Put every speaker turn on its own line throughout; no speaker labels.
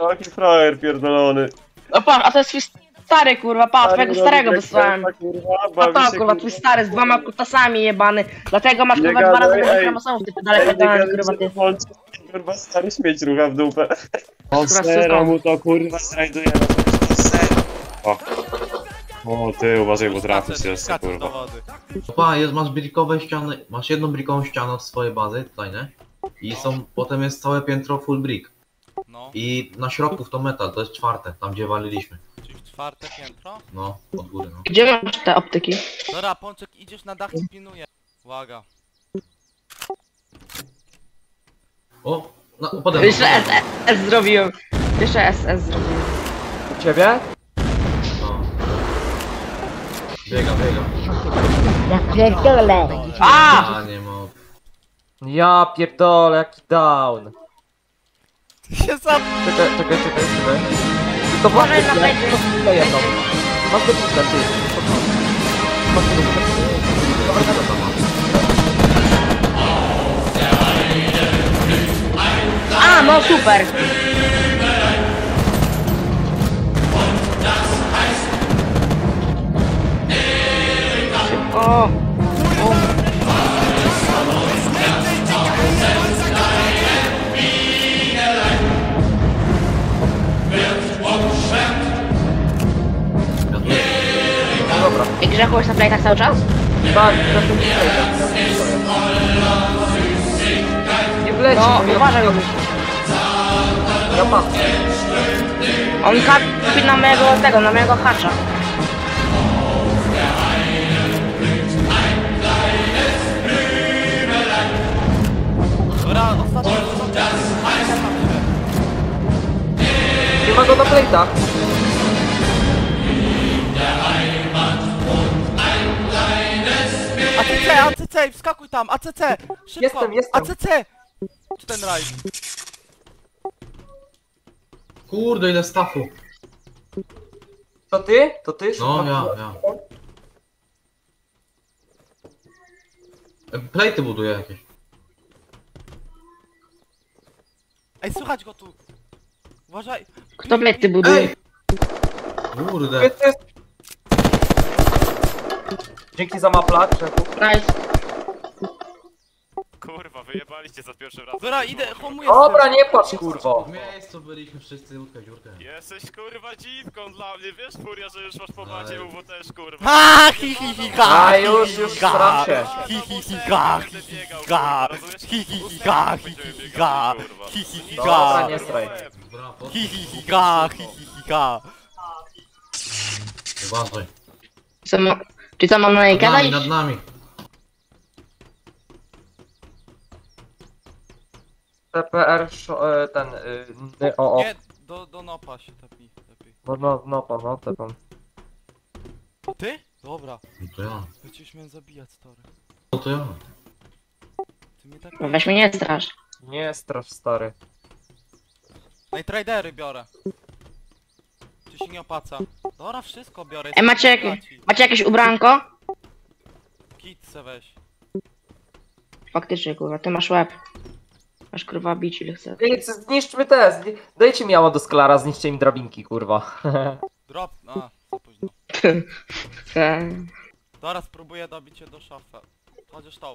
Jaki frajer pierdolony.
No patrz, a to jest twój stary kurwa, patrz, twojego starego wysłałem. No to kurwa, twój stary z 2 kutasami jebany. Dlatego masz kurwa 2 razy więcej chromosomów, ty daleko dałem kurwa ty.
Kurwa stary śmieć rucha w dupę. O
Kurwa,
sera
wszystko.
mu to kurwa znajduje na o. O ty uważaj, bo trafisz jeszcze kurwa.
Opa, masz brikowe ściany, masz jedną brikową ścianę w swojej bazy, tutaj nie? I potem jest całe piętro full brick.
No,
I na środku to metal, to jest 4, tam gdzie waliliśmy.
czyli 4. piętro.
No, od góry no.
Gdzie masz te optyki?
Dobra, Pączek, idziesz na dach i pilnuję. Uwaga.
O, no pode mną.
Jeszcze SS zrobiłem. Jeszcze SS zrobiłem.
U ciebie?
No. Biega.
Ja pierdolę.
A!
Nie ma.
Ja pierdolę, jaki down.
Się sam...
Czekaj. To
Uważaj na plejty.
jedną. Masz do pizza, ty.
A, no super. O! I Grzechu jest na plejtach cały czas?
Tak, nie wleci.
No, uważaj.
Ja patrzę.
On kapi na mojego hacza.
Dobra, ostatnio...
Nie ma go na plejtach.
ACC, wskakuj tam, ACC! Szybko!
Jestem.
ACC! Czy ten rajd?
Kurde, ile stafu.
To ty? To ty?
No, ja. Plejty buduję jakieś.
Ej, słychać go tu! Uważaj!
Kto plejty buduje?
Ej! Kurde.
Dzięki za mapla, Grzechu.
Nice.
Kurwa, wyjebaliście za pierwszym razem.
Dobra, idę, homuję
Dobra, nie patrz kurwo.
W miejscu byliśmy wszyscy łódkę dziurkę.
Jesteś kurwa dziwką dla mnie, wiesz Furia, że już masz po macie, bo też kurwa.
Ha, hi hi hi ha!
A już staram się.
Hi hi hi ha! Hi hi hi ha! Hi hi hi ha! Hi hi hi ha! Hi hi hi
Dobra,
ha!
nie straj.
Brawo.
Hi hi hi ha! Hi hi hi ha!
Uważaj.
Czy co mam na niej gadać?
Nad nami.
TPR, ten, o.
Nie, do nopa się tepi, lepiej.
No, tepam.
To ty? Dobra.
No to ja.
Ja cię już miałem zabijać, stary.
No to ja.
Ty mnie tak...
Weź mnie nie strasz.
Nie strasz, stary.
Najtradery biorę. Czy się nie opłaca? Dobra, wszystko biorę.
Macie jakieś ubranko?
Kit se weź.
Faktycznie kurwa, ty masz łeb. Masz kurwa bić ile chcesz.
Zniszczmy te, dajcie mi jała do sklara, zniszczcie mi drabinki, kurwa.
Drop, a, za późno.
Te-
Teraz spróbuję dobić cię do szafy. Chociaż tą.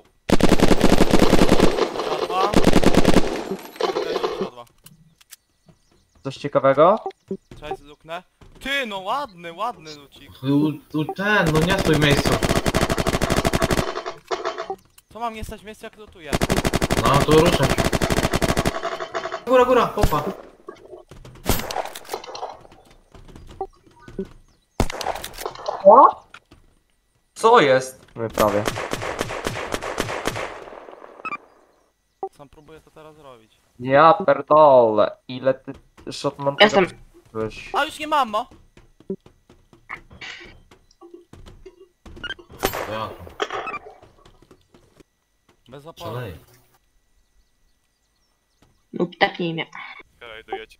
Światła. Światła.
Coś ciekawego?
Cześć, luknę. Ty, no ładny lucik.
No nie stój w miejscu.
Co mam nie stać w miejscu jak lutuję?
No to ruszaj się. Góra, popa.
O? Co jest? Prawie.
Sam próbuję to teraz zrobić.
Ja pierdolę. Ile ty shotman...
Jestem.
A już nie mam, no.
To ja.
Bez oporu.
Szaleję.
Lub tak nie wiem.
Rajdujecie.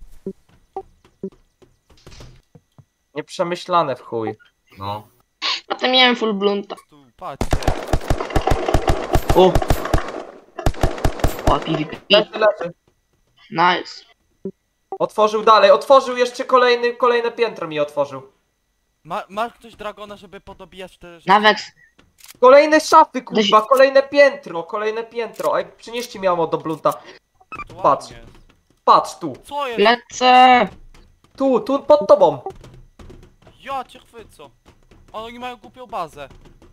Nieprzemyślane w chuj.
No.
Potem miałem full blunta.
Tu, patrzcie.
O! O, PvP.
Leży.
Nice.
Otworzył dalej, otworzył jeszcze kolejne piętro mi otworzył.
Ma ktoś dragona, żeby podobijać te rzeczy?
Nawet
Kolejne szafy, kurwa, kolejne piętro. Ej, przynieście mi ammo do blunta.
To
patrz.
ładnie.
Patrz, tu,
Co jest?
lecę.
tu, pod tobą.
Ja cię chwycę. Oni mają głupią bazę.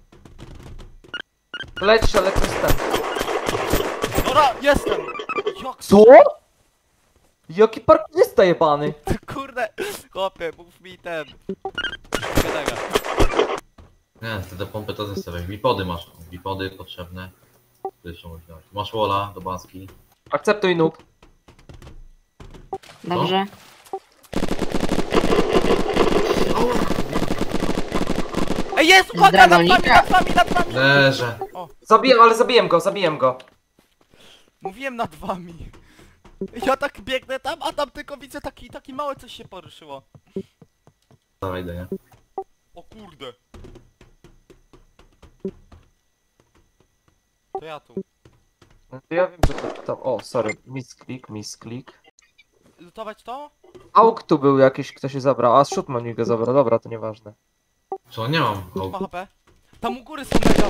Leć z tym.
Dobra, jestem! Jak
Co? Jaki parkourzysta jebany.
Kurde, chłopie, mów mi ten. Kolega.
Nie, ty te pompy to zostawiaj. Bipody masz. Bipody potrzebne. Tu jeszcze możesz dać. Masz wola do baski.
Akceptuj noob.
Dobrze.
Ej, jest! Uwaga, nad
Dragonika.
wami!
Leżę.
Zabijem go.
Mówiłem nad wami. Ja tak biegnę tam, a tam tylko widzę taki małe coś się poruszyło.
Dawaj, idę, nie?
O kurde. To ja tu.
Ja wiem, że to... O, sorry. Misklik.
Lutować to?
Auk tu był jakiś, kto się zabrał. A, Shootman mi go zabrał. Dobra, to nieważne.
Co, nie mam.
Kurt ma HP. Tam u góry są mega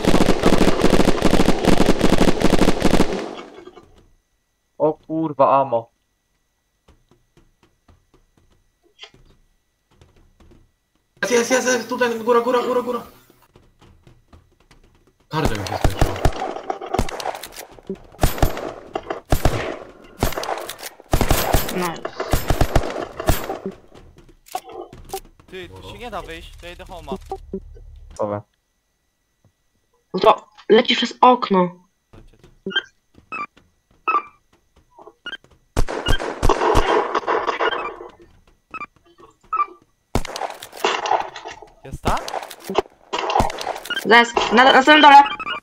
O kurwa, amo.
Jest, tutaj, góra. Kardio mi się skończyło.
No.
Ty, tu się nie da wyjść, to jedę homa.
Dobra.
No to leci przez okno.
Jest tak?
Zaraz, na samym dole.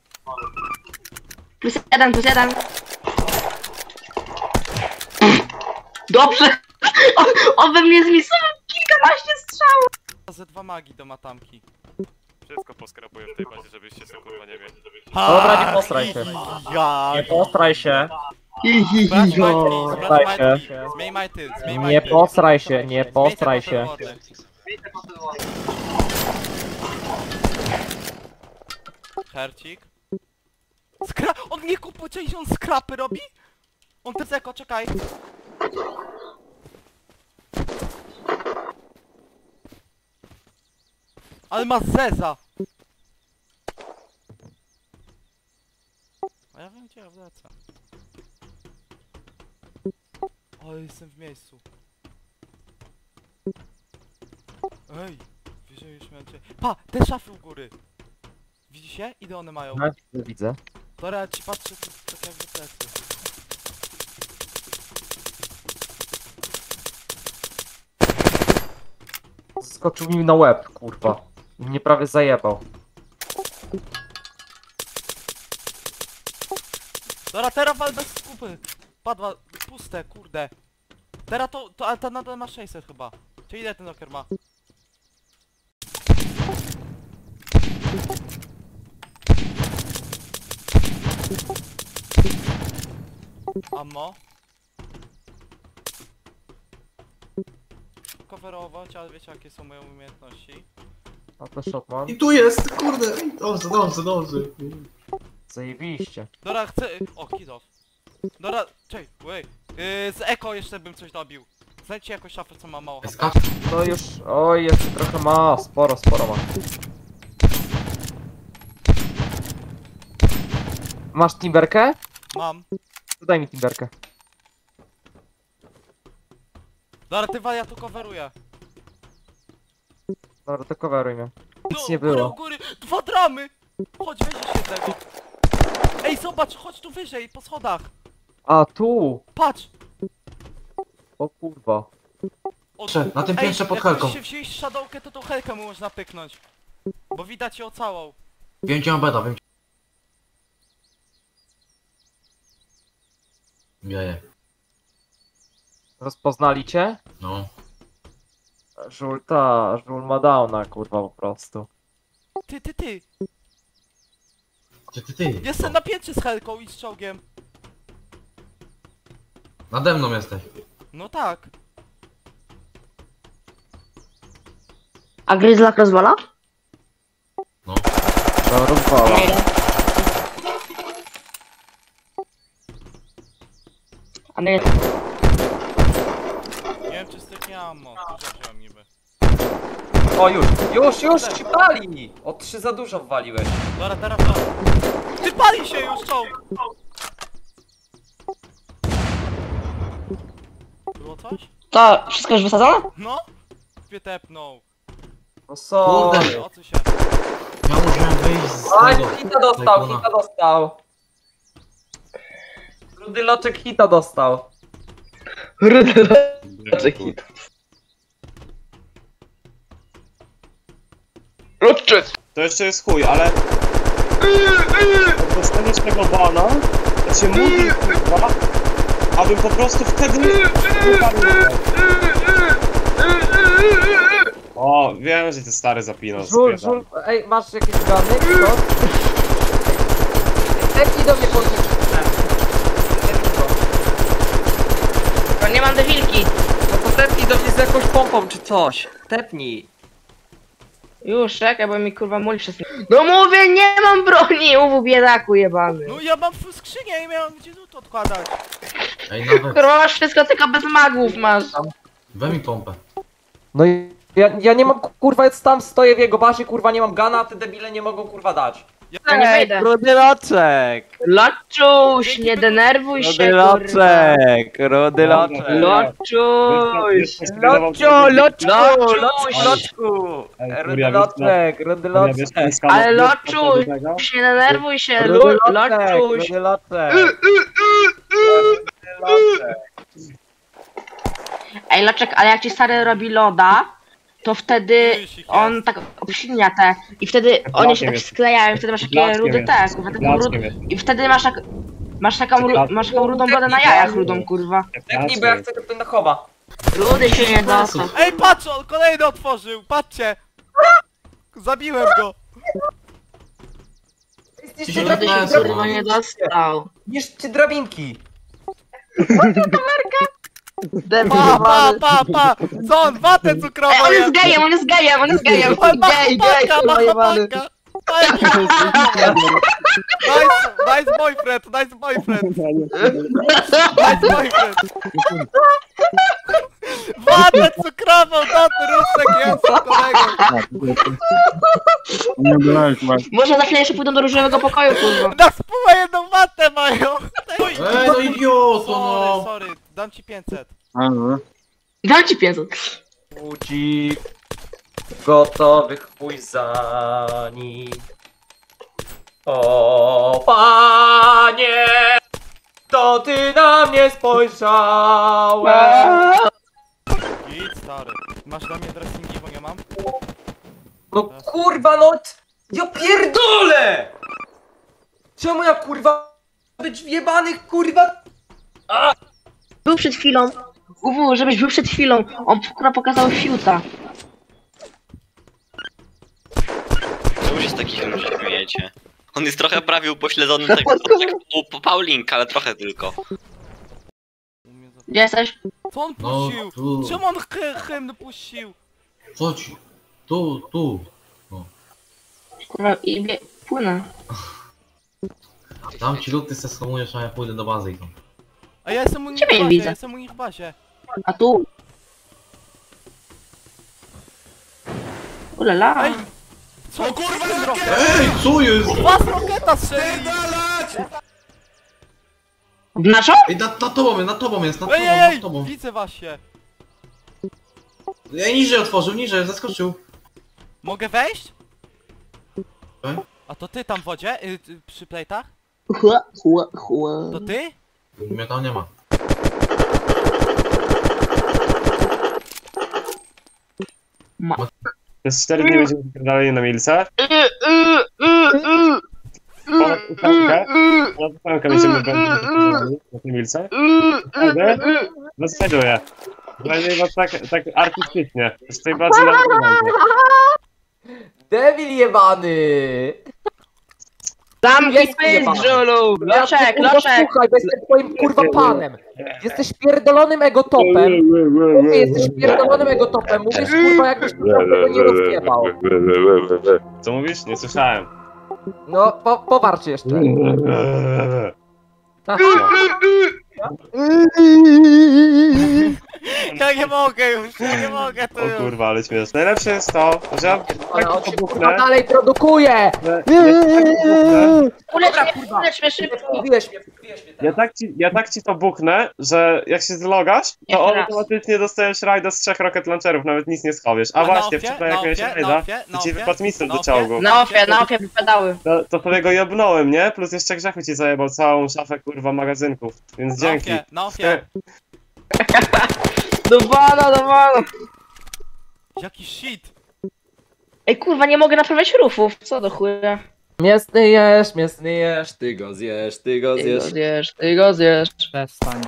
+1. Dobrze. On we mnie zmisował kilkanaście strzałów.
Ze 2 magii do matamki.
Wszystko poskrapuję w tej bazie, żebyście sobie kurwa nie mieli.
Dobra, nie postraj się.
Ja.
Nie postraj się.
Brać
Posraj
majtki,
się.
zmień majty.
Nie postraj się, nie postraj się.
Hercik. On nie kupuje, część on skrapy robi? On te zeko, czekaj. Ale ma zeza. A ja wiem gdzie ja wlecę. O, jestem w miejscu. Ej, wyżej już miałem cię. Pa, te szafy u góry. Widzicie? Ile one mają?
No, widzę.
Dobra, ja ci patrzę tu tak jakby plecy.
Skoczył mi na łeb, kurwa. I mnie prawie zajebał.
Dobra, teraz wal bez skupy. Padła, puste, kurde. Teraz ale ta nadal ma 600 chyba. Czy ile ten locker ma? Ammo. Coverować, ale wiecie jakie są moje umiejętności.
A to Shotman.
I tu jest, kurde. Dobrze.
Zajebiście.
Dobra, chcę... O, kidof. Dobra, czekaj, wait. Z Eko jeszcze bym coś dobił. Znajdźcie jakąś szafę, co ma mało HP.
Skacz.
No już... Oj, jeszcze trochę ma. Sporo ma. Masz timberkę?
Mam.
Daj mi timberkę.
Dobra, ty wal, ja tu coveruję.
Dobra, to coveruj mnie. Nic
No,
nie
u góry,
było.
u góry! 2 dramy! Chodź, weź się tego. Ej, zobacz, chodź tu wyżej, po schodach.
A, tu!
Patrz!
O kurwa.
O,
Na tym piętrze pod
jak
helką.
ktoś się wziąć shadowkę, to tą helkę mu można pyknąć. Bo widać ją całą.
Wiem gdzie mam beda, Wieje.
Rozpoznali cię?
No.
Żul ma downa, kurwa, po prostu.
Ty!
Gdzie ty?
Jestem na piętrze z helką i z czołgiem.
Nade mną jesteś.
No tak.
A Gryzlak rozwala?
No.
No, rozwala.
A nie,
Nie wiem, czy styknie ammo. Dużo wziąłem niby.
O, już ci pali! O 3 za dużo wwaliłeś.
Dobra, teraz to. Ty pali się już, czołg! Było coś?
to wszystko już wysadzone?
No? Mnie tepnął.
No sorry.
Kurde.
O co się?
Ja musiałem wyjść z
Aj,
tego.
hita dostał,
Tajkuna.
hita dostał. Rudy Loczek hita dostał.
To jeszcze jest chuj, ale... Jak dostaniesz tego bana, to się mówi, kurwa, abym po prostu wtedy... O, wiem, że ty stary zapinasz.
Żul, ej, masz jakieś gany? Co? Tepnij do mnie podnieść.
To nie mam dewilki.
No to tepnij do mnie z jakąś pompą czy coś. Tepnij.
Już, czekaj, bo mi kurwa muli przez... No mówię, nie mam broni! Uwu biedaku jebany.
No ja mam skrzynię i miałem gdzie tu odkładać.
Ej, nawet.
Kurwa masz wszystko, tylko bez magów masz.
Weź mi pompę.
No i ja nie mam, kurwa, tam stoję w jego bazie, kurwa, nie mam gana, a te debile nie mogą, kurwa, dać.
Ja nie wejdę.
Rudy Loczek!
Loczuś, nie denerwuj się,
Rudy
kurwa.
Loczek! Rudy Loczek!
Loczuś.
Loczku! Rudy
Rudy
Loczek.
Ale Loczuś, nie denerwuj się, Loczuś.
Rudy Loczek.
Ej, Loczek, ale jak ci stary robi loda, to wtedy on tak obsilnia te i wtedy oni się tak sklejają, wtedy masz takie rudy te, kurwa, taką i wtedy masz taką rudą wodę na jajach rudą, kurwa.
Tepnij, bo ja chcę to na chowa.
Rudy się nie dostał.
Ej, patrz, on kolejny otworzył, patrzcie! Zabiłem go!
Rudy się kurwa nie dostał.
Niszczcie drabinki.
Pa! Co on, watę cukrową
Ej, on
je?
jest gejem, on jest gejem, on jest gejem. Gej,
Macha
kurwa
patka,
jebany.
Nice boyfriend, nice boyfriend. Nice boyfriend. Watę cukrową, taty rusek jest, kolego.
Może za chwilę jeszcze pójdą do różowego pokoju, kurwa.
Na spółę jedną watę mają. Oj,
Ej, no idioto, no!
sorry, dam ci 500.
Dam ci 500.
Budzik gotowych chuj za nim. O panie, to ty na mnie spojrzałeś.
Idź, stary. Masz dla mnie dressingi, bo nie mam?
No kurwa, no ja pierdolę! Czemu ja kurwa być wjebanych kurwa?
Był przed chwilą. Uwu, żebyś był przed chwilą. On kurwa pokazał fiuta.
Czemu się z takich ludzi śmiejecie? On jest trochę prawie upośledzony tak jak u Paulinka, ale trochę tylko.
Gdzie jesteś?
Co on
No,
puścił?
tu.
Czemu on hymn puścił?
Chodź. Tu.
Kurwa, płynę.
Tam ci luty se schomujesz, a ja pójdę do bazy i tam.
A ja jestem u nich
Ciebie
w
nie
bazie,
widzę.
ja jestem u nich w bazie.
A tu? Ulala.
Ej! Co kurwa
Ej, co jest?
Was roketa strzeli!
W naszą?
Ej, nad tobą jest, nad
Ej!
tobą.
Widzę was się.
Ej, niżej otworzył, niżej, zaskoczył.
Mogę wejść?
Ej?
A to ty tam w wodzie? Przy plejtach? To ty?
Mnie tam nie ma.
Przez 4 dni będziemy dalej na milce. Ponad ósemkę będziemy na tej milce. Wtedy zasęduję. Będzie was tak artystycznie. Z tej bazy na
Debil jebany!
Zamknij
Jest
pysk,
jebany.
Żulu! Loczek,
Kurwa,
loczek!
Słuchaj, bo jestem twoim kurwa panem. Jesteś pierdolonym egotopem. Ty jesteś pierdolonym egotopem. Mówisz kurwa jakbyś tego nie rozjebał.
Co mówisz? Nie słyszałem.
No, powarcz jeszcze.
Ja nie mogę już, ja nie mogę to
O
już.
kurwa, ale śmieszne. Najlepsze jest to, że ja
Ale
tak
on
to
się kurwa
buchnę,
dalej produkuje.
Ulecz mnie szybko!
Wkurwiłeś mnie teraz.
ja tak ci to buchnę, że jak się zlogasz, to
Jeszcze raz.
automatycznie dostajesz rajda z 3 rocket launcherów, nawet nic nie schowiesz. A właśnie, wczoraj jak miałeś rajda, to ci wypadł mistel do czołgu.
Na ofie wypadały.
To sobie go jebnąłem, nie? Plus jeszcze grzechu ci zajebał całą szafę kurwa magazynków, więc dzięki.
Na ofie.
Do bana!
Jaki shit.
Ej kurwa, nie mogę naprawiać rufów. Co do chuja?
Mięsny jesz, ty go zjesz, ty go zjesz.
Ty go zjesz.
Przestań.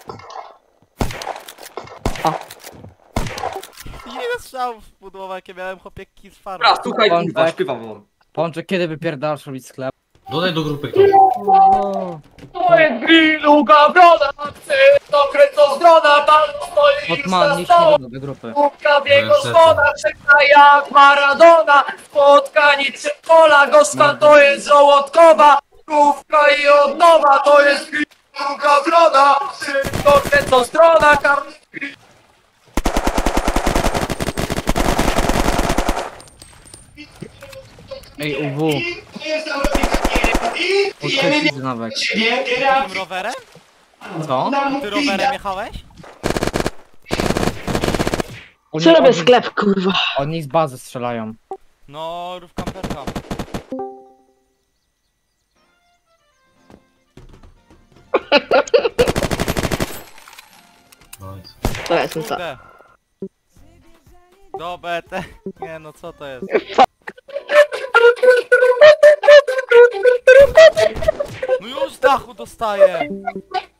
Ile strzałów w pudłowa, jakie miałem chłopieki z farmy.
Dobra, słuchaj kurwa,
Pączek.
śpiewam wam.
Pączek, kiedy wypierdalasz robić sklep?
Dodaj do grupy ktoś.
To jest grillu, gawrona, to kręcą z drona, pan stoi
Otman, nikt nie do grupy.
Kubka w jego
Niestety.
szpona, czeka jak Maradona. Spotkanie pola, gosta to jest żołądkowa. Kubka i od nowa, to jest grillu, gawrona, to kręcą z drona,
Ej, UW. Odkryć nawet.
Tym rowerem?
Co?
Ty rowerem jechałeś?
Co robię sklep, kurwa?
Oni z bazy strzelają.
No, rów kamperka.
Nice.
To jest co?
Kurde. Do BT. Nie no, co to jest? No już z dachu dostaję.